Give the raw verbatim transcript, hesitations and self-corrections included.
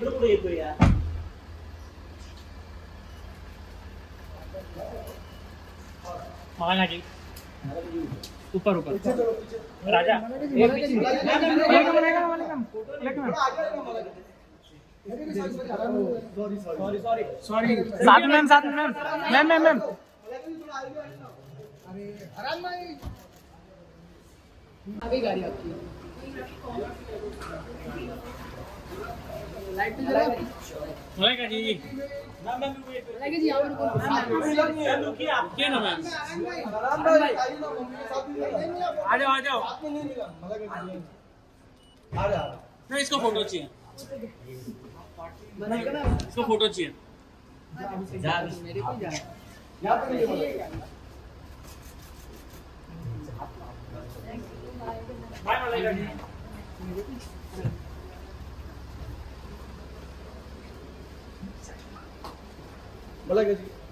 माना जी ऊपर ऊपर राजा सॉरी साथ में साथ में मैम मैम मैम अभी गाड़ी आपकी लाइट पे जरा मलाइका जी मलाइका जी यहाँ पर क्या नाम है आ जाओ आ जाओ नहीं इसको फोटो चाहिए इसको फोटो चाहिए मेरे को जा बाय मलाइका जी मलाइका जी